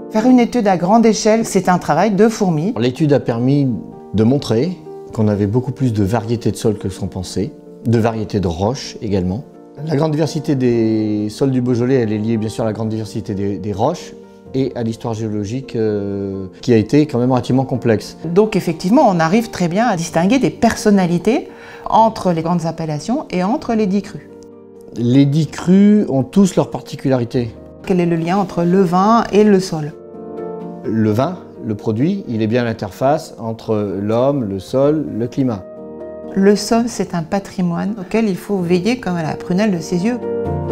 Faire une étude à grande échelle, c'est un travail de fourmi. L'étude a permis de montrer qu'on avait beaucoup plus de variétés de sols que ce qu'on pensait, de variétés de roches également. La grande diversité des sols du Beaujolais, elle est liée bien sûr à la grande diversité des roches et à l'histoire géologique qui a été quand même relativement complexe. Donc effectivement, on arrive très bien à distinguer des personnalités entre les grandes appellations et entre les 10 crus. Les 10 crus ont tous leurs particularités. Quel est le lien entre le vin et le sol? Le vin, le produit, il est bien à l'interface entre l'homme, le sol, le climat. Le sol, c'est un patrimoine auquel il faut veiller comme à la prunelle de ses yeux.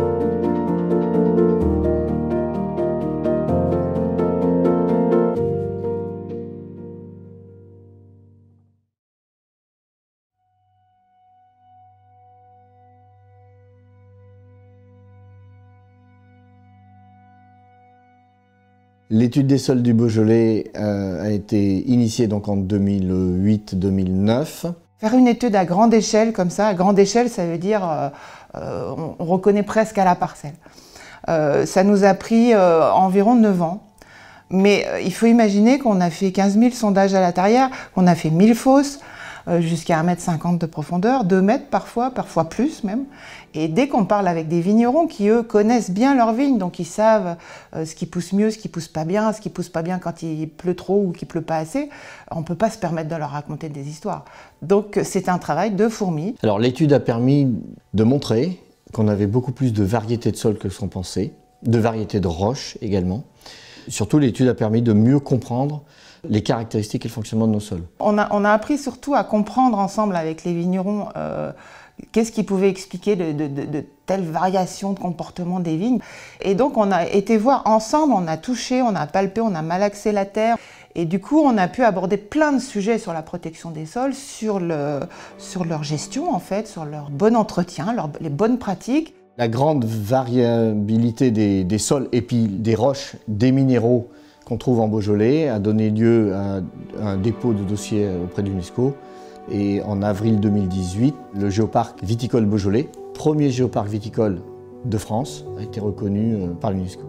L'étude des sols du Beaujolais a été initiée donc en 2008-2009. Faire une étude à grande échelle comme ça, à grande échelle, ça veut dire on reconnaît presque à la parcelle. Ça nous a pris environ 9 ans. Mais il faut imaginer qu'on a fait 15 000 sondages à la tarière, qu'on a fait 1000 fosses, jusqu'à 1,50 m de profondeur, 2 mètres parfois plus même. Et dès qu'on parle avec des vignerons qui, eux, connaissent bien leurs vignes, donc ils savent ce qui pousse mieux, ce qui pousse pas bien quand il pleut trop ou qu'il pleut pas assez, on ne peut pas se permettre de leur raconter des histoires. Donc c'est un travail de fourmi. Alors l'étude a permis de montrer qu'on avait beaucoup plus de variétés de sols que ce qu'on pensait, de variétés de roches également. Surtout, l'étude a permis de mieux comprendre les caractéristiques et le fonctionnement de nos sols. On a appris surtout à comprendre ensemble avec les vignerons qu'est-ce qui pouvait expliquer de telles variations de comportement des vignes. Et donc on a été voir ensemble, on a touché, on a palpé, on a malaxé la terre. Et du coup, on a pu aborder plein de sujets sur la protection des sols, sur leur gestion en fait, sur leur bon entretien, les bonnes pratiques. La grande variabilité des sols et puis des roches, des minéraux qu'on trouve en Beaujolais a donné lieu à un dépôt de dossier auprès de l'UNESCO. Et en avril 2018, le géoparc viticole Beaujolais, premier géoparc viticole de France, a été reconnu par l'UNESCO.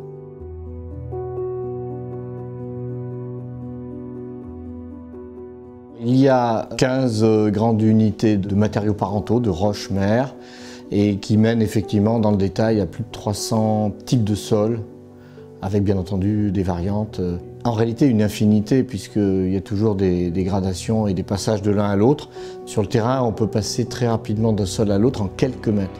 Il y a 15 grandes unités de matériaux parentaux, de roches-mères, et qui mènent effectivement dans le détail à plus de 300 types de sols, avec bien entendu des variantes. En réalité, une infinité, puisqu'il y a toujours des gradations et des passages de l'un à l'autre. Sur le terrain, on peut passer très rapidement d'un sol à l'autre en quelques mètres.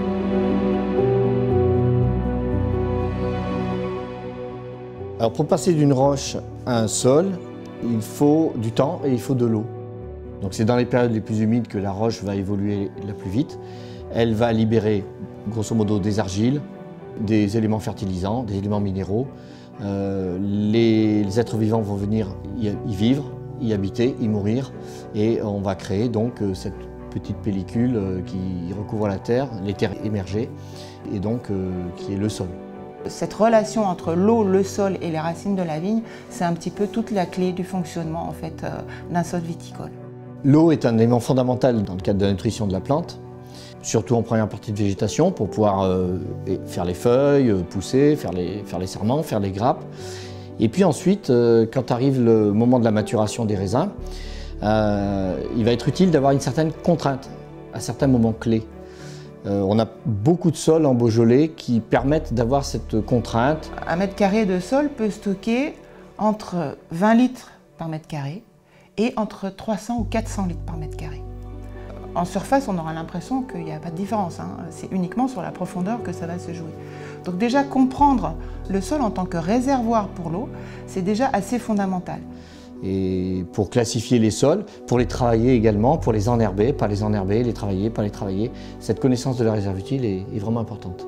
Alors pour passer d'une roche à un sol, il faut du temps et il faut de l'eau. Donc c'est dans les périodes les plus humides que la roche va évoluer la plus vite. Elle va libérer grosso modo des argiles, des éléments fertilisants, des éléments minéraux. Les êtres vivants vont venir y vivre, y habiter, y mourir, et on va créer donc cette petite pellicule qui recouvre la terre, les terres émergées, et donc qui est le sol. Cette relation entre l'eau, le sol et les racines de la vigne, c'est un petit peu toute la clé du fonctionnement en fait, d'un sol viticole. L'eau est un élément fondamental dans le cadre de la nutrition de la plante, surtout en première partie de végétation pour pouvoir faire les feuilles, pousser, faire les sarments, faire les grappes. Et puis ensuite, quand arrive le moment de la maturation des raisins, il va être utile d'avoir une certaine contrainte à certains moments clés. On a beaucoup de sols en Beaujolais qui permettent d'avoir cette contrainte. Un mètre carré de sol peut stocker entre 20 litres par mètre carré et entre 300 ou 400 litres par mètre carré. En surface, on aura l'impression qu'il n'y a pas de différence, hein. C'est uniquement sur la profondeur que ça va se jouer. Donc déjà, comprendre le sol en tant que réservoir pour l'eau, c'est déjà assez fondamental. Et pour classifier les sols, pour les travailler également, pour les enherber, pas les enherber, les travailler, pas les travailler, cette connaissance de la réserve utile est vraiment importante.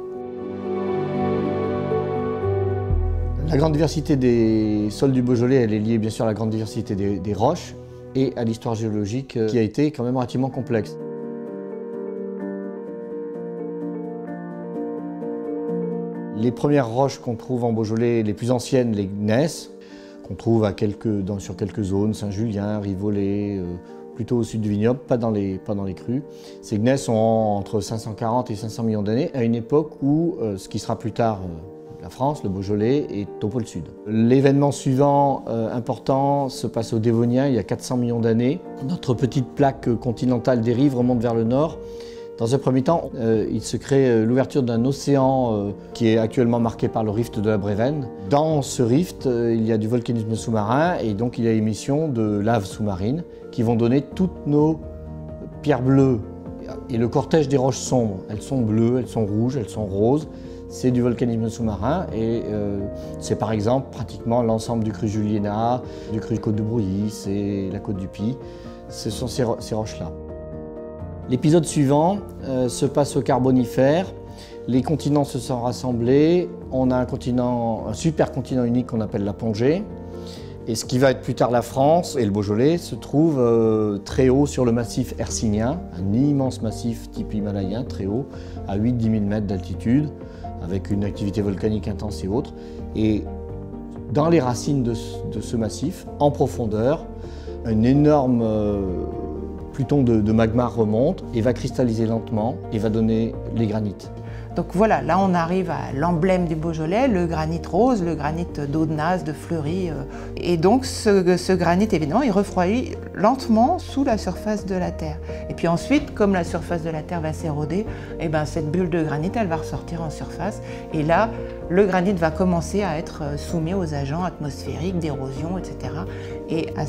La grande diversité des sols du Beaujolais, elle est liée bien sûr à la grande diversité des roches et à l'histoire géologique qui a été quand même relativement complexe. Les premières roches qu'on trouve en Beaujolais, les plus anciennes, les gneiss, qu'on trouve sur quelques zones, Saint-Julien, Rivoli, plutôt au sud du vignoble, pas dans les crus. Ces gneiss ont entre 540 et 500 millions d'années, à une époque où, ce qui sera plus tard la France, le Beaujolais, est au pôle sud. L'événement suivant important se passe au Dévonien, il y a 400 millions d'années. Notre petite plaque continentale dérive, remonte vers le nord. Dans un premier temps, il se crée l'ouverture d'un océan qui est actuellement marqué par le rift de la Brévenne. Dans ce rift, il y a du volcanisme sous-marin et donc il y a émission de laves sous-marines qui vont donner toutes nos pierres bleues et le cortège des roches sombres. Elles sont bleues, elles sont rouges, elles sont roses. C'est du volcanisme sous-marin et c'est par exemple pratiquement l'ensemble du cru Juliena, du cru Côte de Brouilly, c'est la Côte du Py. Ce sont ces roches-là. L'épisode suivant se passe au Carbonifère. Les continents se sont rassemblés. On a un supercontinent unique qu'on appelle la Pongée. Et ce qui va être plus tard la France et le Beaujolais se trouve très haut sur le massif hercynien, un immense massif type himalayen, très haut, à 8-10 000 mètres d'altitude, avec une activité volcanique intense et autres. Et dans les racines de ce massif, en profondeur, un énorme pluton de magma remonte et va cristalliser lentement et va donner les granites. Donc voilà, là on arrive à l'emblème du Beaujolais, le granit rose, le granit d'Audenaz, de Fleury. Et donc ce granit, évidemment, il refroidit lentement sous la surface de la Terre. Et puis ensuite, comme la surface de la Terre va s'éroder, eh ben, cette bulle de granit, elle va ressortir en surface. Et là, le granit va commencer à être soumis aux agents atmosphériques, d'érosion, etc. et à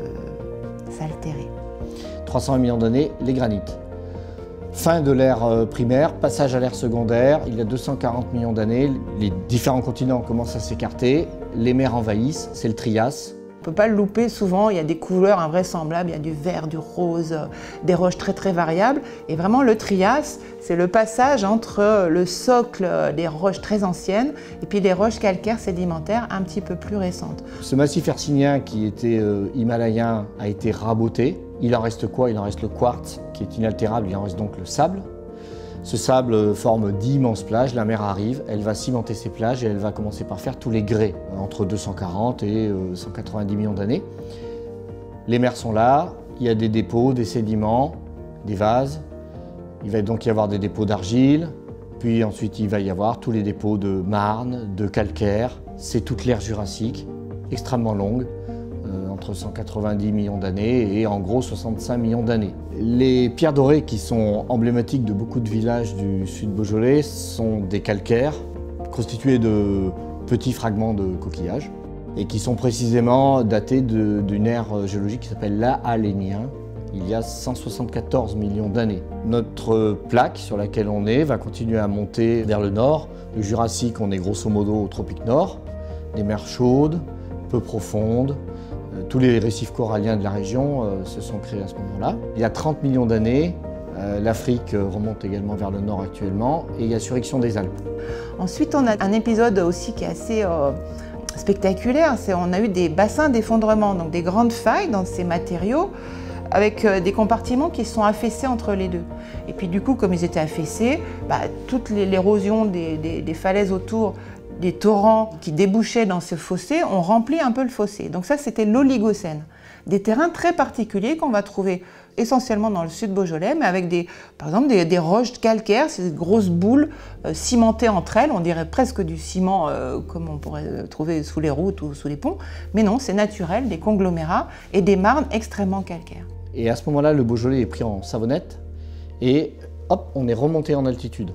s'altérer. 300 millions d'années, les granites. Fin de l'ère primaire, passage à l'ère secondaire, il y a 240 millions d'années, les différents continents commencent à s'écarter, les mers envahissent, c'est le Trias. On ne peut pas le louper, souvent il y a des couleurs invraisemblables, il y a du vert, du rose, des roches très très variables. Et vraiment le Trias, c'est le passage entre le socle des roches très anciennes et puis les roches calcaires sédimentaires un petit peu plus récentes. Ce massif hercynien qui était himalayen a été raboté. Il en reste quoi? Il en reste le quartz qui est inaltérable, il en reste donc le sable. Ce sable forme d'immenses plages, la mer arrive, elle va cimenter ces plages et elle va commencer par faire tous les grès, entre 240 et 190 millions d'années. Les mers sont là, il y a des dépôts, des sédiments, des vases. Il va donc y avoir des dépôts d'argile, puis ensuite il va y avoir tous les dépôts de marne, de calcaire. C'est toute l'ère jurassique, extrêmement longue. Entre 190 millions d'années et en gros 65 millions d'années. Les pierres dorées qui sont emblématiques de beaucoup de villages du sud Beaujolais sont des calcaires constitués de petits fragments de coquillages et qui sont précisément datés d'une ère géologique qui s'appelle l'Ahalénien, il y a 174 millions d'années. Notre plaque sur laquelle on est va continuer à monter vers le nord. Le Jurassique, on est grosso modo au tropique nord, des mers chaudes, peu profondes. Tous les récifs coralliens de la région se sont créés à ce moment-là. Il y a 30 millions d'années, l'Afrique remonte également vers le nord actuellement et il y a surrection des Alpes. Ensuite, on a un épisode aussi qui est assez spectaculaire. On a eu des bassins d'effondrement, donc des grandes failles dans ces matériaux avec des compartiments qui sont affaissés entre les deux. Et puis du coup, comme ils étaient affaissés, toute l'érosion des falaises autour, des torrents qui débouchaient dans ce fossé ont rempli un peu le fossé. Donc ça, c'était l'Oligocène. Des terrains très particuliers qu'on va trouver essentiellement dans le sud Beaujolais, mais avec par exemple des roches calcaires, ces grosses boules cimentées entre elles, on dirait presque du ciment comme on pourrait trouver sous les routes ou sous les ponts. Mais non, c'est naturel, des conglomérats et des marnes extrêmement calcaires. Et à ce moment-là, le Beaujolais est pris en savonnette et hop, on est remonté en altitude.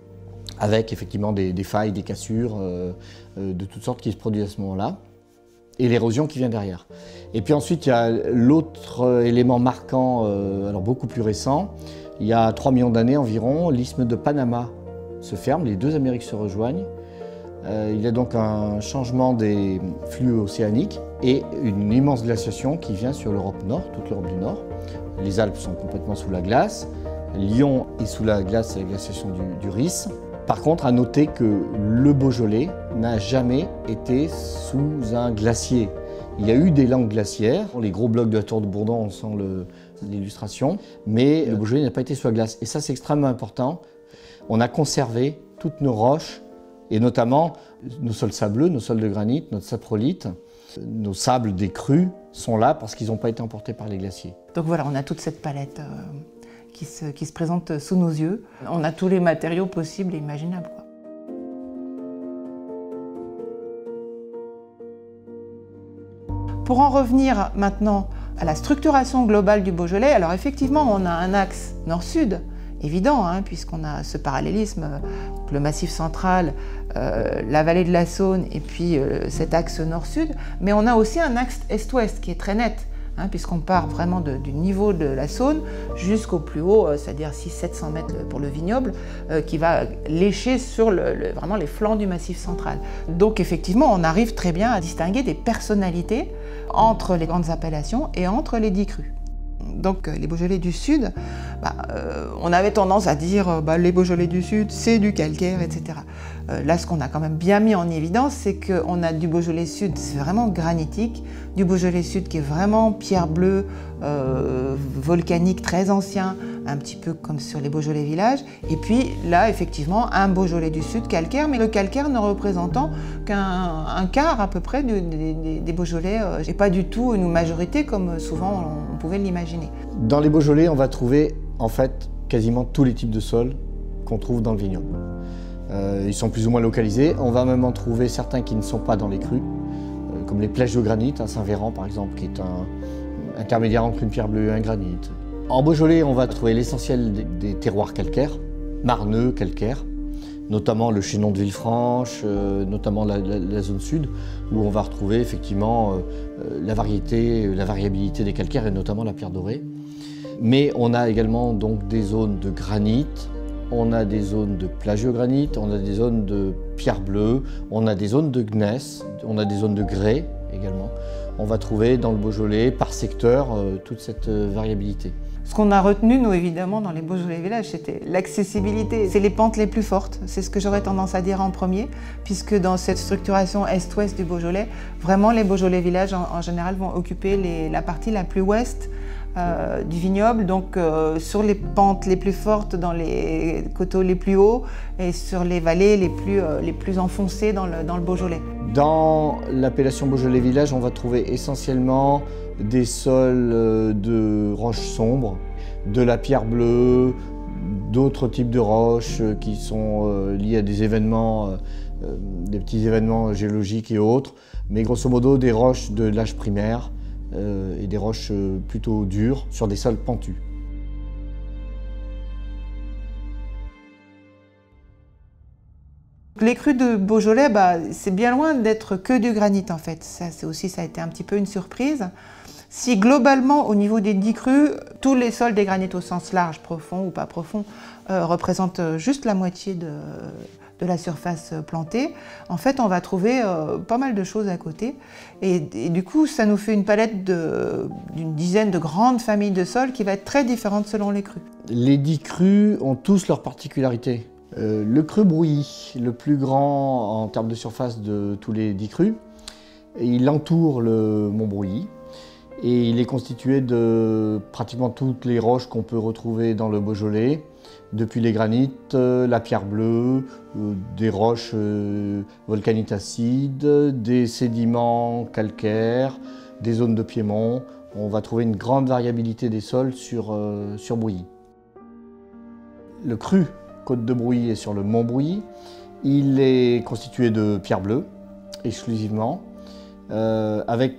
Avec effectivement des failles, des cassures de toutes sortes qui se produisent à ce moment-là, et l'érosion qui vient derrière. Et puis ensuite, il y a l'autre élément marquant, alors beaucoup plus récent. Il y a 3 millions d'années environ, l'isthme de Panama se ferme, les deux Amériques se rejoignent. Il y a donc un changement des flux océaniques et une immense glaciation qui vient sur l'Europe Nord, toute l'Europe du Nord. Les Alpes sont complètement sous la glace, Lyon est sous la glace, c'est la glaciation du Rhys. Par contre, à noter que le Beaujolais n'a jamais été sous un glacier. Il y a eu des langues glaciaires, les gros blocs de la Tour de Bourdon, on sent l'illustration, mais le Beaujolais n'a pas été sous la glace. Et ça, c'est extrêmement important. On a conservé toutes nos roches, et notamment nos sols sableux, nos sols de granit, notre saprolite. Nos sables des crues sont là parce qu'ils n'ont pas été emportés par les glaciers. Donc voilà, on a toute cette palette qui se présente sous nos yeux. On a tous les matériaux possibles et imaginables, quoi. Pour en revenir maintenant à la structuration globale du Beaujolais, alors effectivement on a un axe nord-sud, évident, hein, puisqu'on a ce parallélisme, le Massif central, la vallée de la Saône et puis cet axe nord-sud, mais on a aussi un axe est-ouest qui est très net, hein, puisqu'on part vraiment du niveau de la Saône jusqu'au plus haut, c'est-à-dire 600-700 mètres pour le vignoble, qui va lécher sur vraiment les flancs du Massif central. Donc effectivement, on arrive très bien à distinguer des personnalités entre les grandes appellations et entre les 10 crus. Donc les Beaujolais du Sud, on avait tendance à dire les Beaujolais du Sud, c'est du calcaire, etc. Là, ce qu'on a quand même bien mis en évidence, c'est qu'on a du Beaujolais Sud, c'est vraiment granitique, du Beaujolais Sud qui est vraiment pierre bleue, volcanique, très ancien, un petit peu comme sur les Beaujolais villages. Et puis là, effectivement, un Beaujolais du Sud calcaire, mais le calcaire ne représentant qu'un quart à peu près des Beaujolais, et pas du tout une majorité comme souvent on pouvait l'imaginer. Dans les Beaujolais, on va trouver en fait quasiment tous les types de sols qu'on trouve dans le vignoble. Ils sont plus ou moins localisés. On va même en trouver certains qui ne sont pas dans les crus, comme les plagiogranit à Saint-Véran par exemple, qui est un intermédiaire entre une pierre bleue et un granit. En Beaujolais, on va trouver l'essentiel des terroirs calcaires, marneux, calcaires, notamment le chaînon de Villefranche, notamment la zone sud, où on va retrouver effectivement la variabilité des calcaires et notamment la pierre dorée. Mais on a également donc des zones de granit, on a des zones de plagiogranit, on a des zones de pierre bleue, on a des zones de gneiss, on a des zones de grès également. On va trouver dans le Beaujolais, par secteur, toute cette variabilité. Ce qu'on a retenu, nous, évidemment, dans les Beaujolais villages, c'était l'accessibilité. C'est les pentes les plus fortes, c'est ce que j'aurais tendance à dire en premier, puisque dans cette structuration est-ouest du Beaujolais, vraiment les Beaujolais villages, en général, vont occuper la partie la plus ouest du vignoble, donc sur les pentes les plus fortes, dans les coteaux les plus hauts et sur les vallées les plus enfoncées dans le Beaujolais. Dans l'appellation Beaujolais village, on va trouver essentiellement des sols de roches sombres, de la pierre bleue, d'autres types de roches qui sont liés à des événements, des petits événements géologiques et autres, mais grosso modo des roches de l'âge primaire et des roches plutôt dures sur des sols pentus. Les crus de Beaujolais, c'est bien loin d'être que du granit en fait. Ça a été un petit peu une surprise. Si globalement, au niveau des 10 crus, tous les sols des granites au sens large, profond ou pas profond, représentent juste la moitié de la surface plantée, en fait, on va trouver pas mal de choses à côté. Et du coup, ça nous fait une palette d'une dizaine de grandes familles de sols qui va être très différente selon les crus. Les 10 crus ont tous leurs particularités. Le cru Brouilly, le plus grand en termes de surface de tous les 10 crus, il entoure le mont Brouilly et il est constitué de pratiquement toutes les roches qu'on peut retrouver dans le Beaujolais, depuis les granites, la pierre bleue, des roches volcaniques acides, des sédiments calcaires, des zones de piémont. On va trouver une grande variabilité des sols sur Brouilly. Le cru Côte de Brouilly est sur le mont Brouilly. Il est constitué de pierre bleue, exclusivement, avec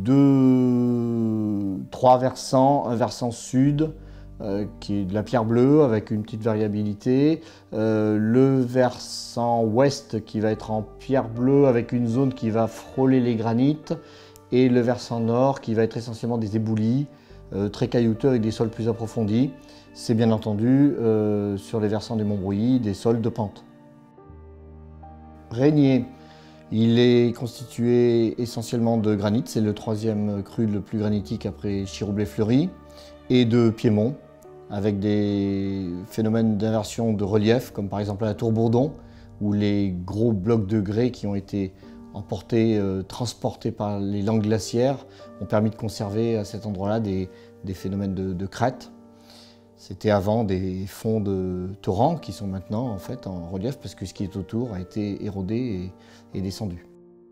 trois versants, un versant sud, qui est de la pierre bleue, avec une petite variabilité, le versant ouest qui va être en pierre bleue, avec une zone qui va frôler les granites, et le versant nord qui va être essentiellement des éboulis, très caillouteux avec des sols plus approfondis. C'est bien entendu sur les versants du mont Brouilly des sols de pente. Régnier, il est constitué essentiellement de granit, c'est le troisième cru le plus granitique après Chiroublé-Fleury, et de piémont, avec des phénomènes d'inversion de relief, comme par exemple à la Tour Bourdon, où les gros blocs de grès qui ont été emportés, transportés par les langues glaciaires, ont permis de conserver à cet endroit-là des phénomènes de crête. C'était avant des fonds de torrents qui sont maintenant en fait en relief parce que ce qui est autour a été érodé et descendu.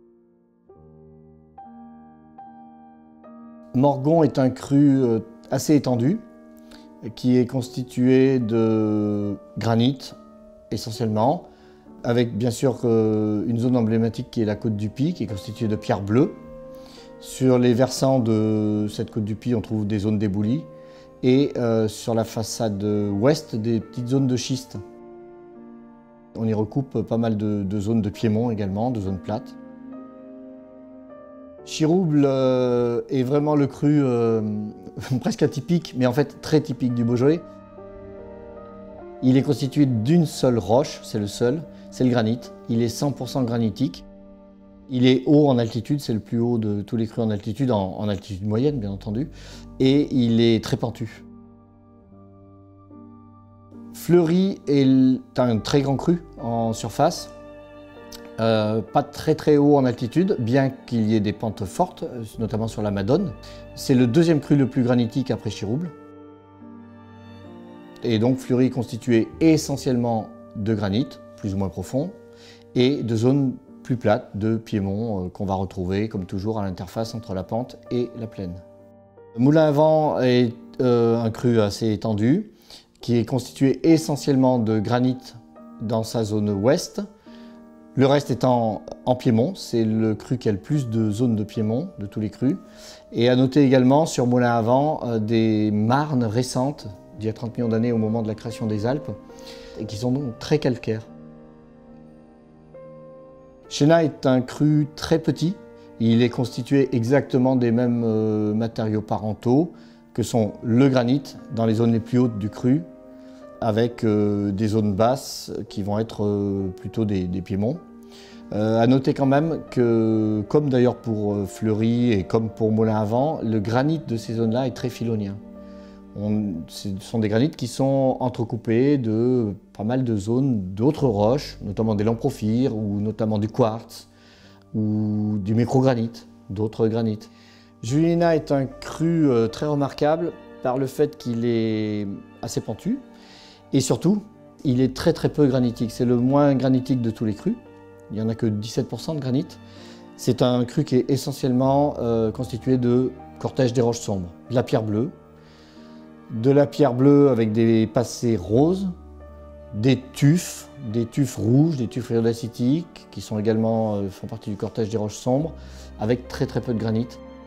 Morgon est un cru assez étendu qui est constitué de granit essentiellement, avec bien sûr une zone emblématique qui est la côte du Pi qui est constituée de pierre bleue. Sur les versants de cette côte du Puy, on trouve des zones d'éboulis et sur la façade ouest, des petites zones de schiste. On y recoupe pas mal de zones de piémont également, de zones plates. Chirouble est vraiment le cru presque atypique, mais en fait très typique du Beaujolais. Il est constitué d'une seule roche, c'est le seul, c'est le granit. Il est 100% granitique. Il est haut en altitude, c'est le plus haut de tous les crus en altitude, en altitude moyenne bien entendu, et il est très pentu. Fleury est un très grand cru en surface, pas très haut en altitude, bien qu'il y ait des pentes fortes, notamment sur la Madone. C'est le deuxième cru le plus granitique après Chirouble. Et donc Fleury est constitué essentiellement de granit, plus ou moins profond, et de zones plus plates de piémont qu'on va retrouver comme toujours à l'interface entre la pente et la plaine. Moulin à Vent est un cru assez étendu qui est constitué essentiellement de granit dans sa zone ouest. Le reste étant en piémont, c'est le cru qui a le plus de zones de piémont de tous les crus. Et à noter également sur Moulin à Vent des marnes récentes d'il y a 30 millions d'années au moment de la création des Alpes et qui sont donc très calcaires. Chénat est un cru très petit. Il est constitué exactement des mêmes matériaux parentaux que sont le granit dans les zones les plus hautes du cru, avec des zones basses qui vont être plutôt des piémonts. À noter quand même que, comme d'ailleurs pour Fleury et comme pour Moulin à Vent, le granit de ces zones-là est très filonien. Ce sont des granites qui sont entrecoupés de pas mal de zones d'autres roches, notamment des lamprophires ou notamment du quartz ou du microgranite, d'autres granites. Juliéna est un cru très remarquable par le fait qu'il est assez pentu et surtout il est très peu granitique. C'est le moins granitique de tous les crus. Il n'y en a que 17% de granit. C'est un cru qui est essentiellement constitué de cortège des roches sombres, de la pierre bleue avec des passés roses, des tufs rouges, des tufs iodacitiques qui sont également, font partie du cortège des roches sombres, avec très peu de granit.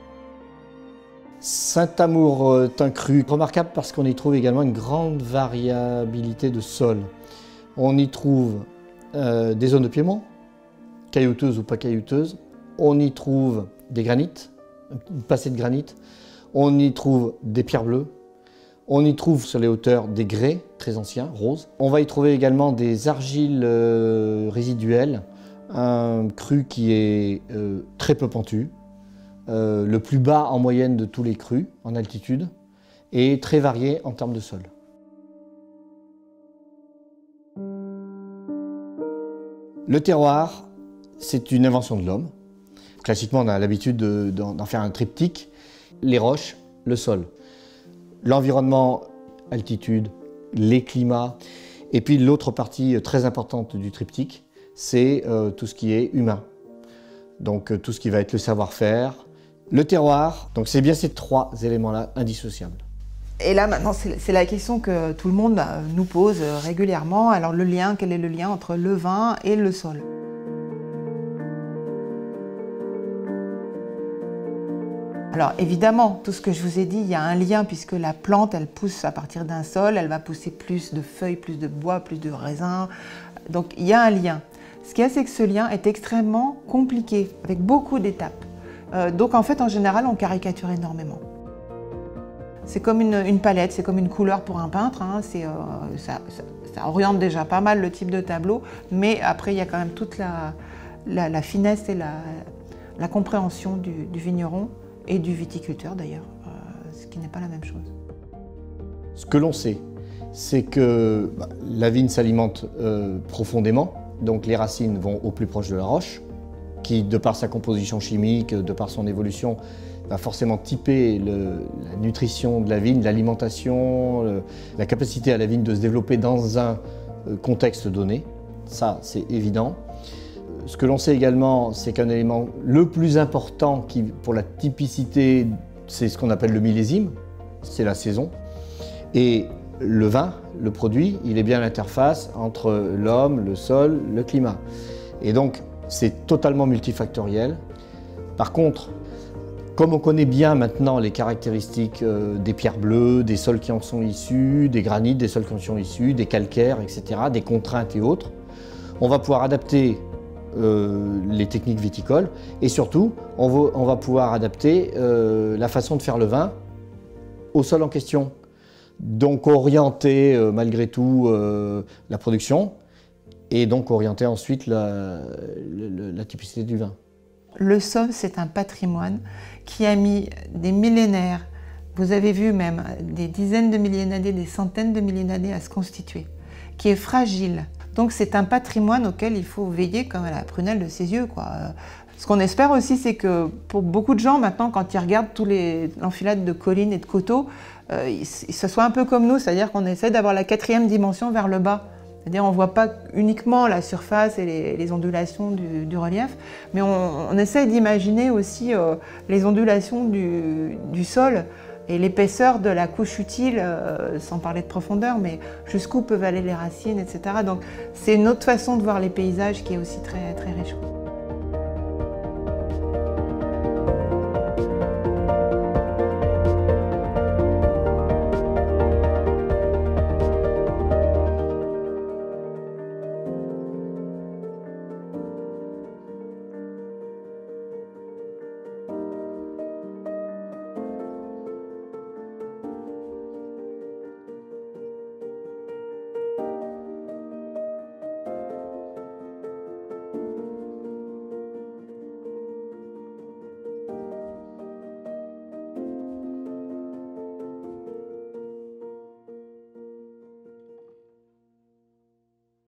Saint-Amour est un cru remarquable parce qu'on y trouve également une grande variabilité de sol. On y trouve des zones de piémont, caillouteuses ou pas caillouteuses. On y trouve des granites, une passée de granit. On y trouve des pierres bleues. On y trouve sur les hauteurs des grès très anciens, roses. On va y trouver également des argiles résiduelles, un cru qui est très peu pentu, le plus bas en moyenne de tous les crus en altitude et très varié en termes de sol. Le terroir, c'est une invention de l'homme. Classiquement, on a l'habitude d'en faire un triptyque. Les roches, le sol. L'environnement, altitude, les climats. Et puis l'autre partie très importante du triptyque, c'est tout ce qui est humain. Donc tout ce qui va être le savoir-faire, le terroir. Donc c'est bien ces trois éléments-là indissociables. Et là maintenant, c'est la question que tout le monde nous pose régulièrement. Alors le lien, quel est le lien entre le vin et le sol ? Alors évidemment, tout ce que je vous ai dit, il y a un lien puisque la plante, elle pousse à partir d'un sol, elle va pousser plus de feuilles, plus de bois, plus de raisins. Donc il y a un lien. Ce qu'il y a, c'est que ce lien est extrêmement compliqué, avec beaucoup d'étapes. Donc en fait, en général, on caricature énormément. C'est comme une palette, c'est comme une couleur pour un peintre. Hein. Ça oriente déjà pas mal le type de tableau, mais après, il y a quand même toute la finesse et la compréhension du vigneron. Et du viticulteur d'ailleurs, ce qui n'est pas la même chose. Ce que l'on sait, c'est que la vigne s'alimente profondément, donc les racines vont au plus proche de la roche, qui de par sa composition chimique, de par son évolution, va forcément typer la nutrition de la vigne, l'alimentation, la capacité à la vigne de se développer dans un contexte donné, ça c'est évident. Ce que l'on sait également, c'est qu'un élément le plus important pour la typicité, c'est ce qu'on appelle le millésime, c'est la saison. Et le vin, le produit, il est bien l'interface entre l'homme, le sol, le climat. Et donc, c'est totalement multifactoriel. Par contre, Comme on connaît bien maintenant les caractéristiques des pierres bleues, des sols qui en sont issus, des granites, des sols qui en sont issus, des calcaires, etc., des contraintes et autres, on va pouvoir adapter les techniques viticoles et surtout, on va pouvoir adapter la façon de faire le vin au sol en question. Donc orienter malgré tout la production et donc orienter ensuite la typicité du vin. Le Sauve, c'est un patrimoine qui a mis des millénaires, vous avez vu même des dizaines de milliers d'années, des centaines de milliers d'années à se constituer, qui est fragile. Donc c'est un patrimoine auquel il faut veiller comme à la prunelle de ses yeux, quoi. Ce qu'on espère aussi, c'est que pour beaucoup de gens maintenant, quand ils regardent tous l'enfilade de collines et de coteaux, ce soit un peu comme nous, c'est-à-dire qu'on essaie d'avoir la 4e dimension vers le bas. C'est-à-dire on ne voit pas uniquement la surface et les ondulations du relief, mais on essaie d'imaginer aussi les ondulations du sol et l'épaisseur de la couche utile, sans parler de profondeur, mais jusqu'où peuvent aller les racines, etc. Donc c'est une autre façon de voir les paysages qui est aussi très, très riche.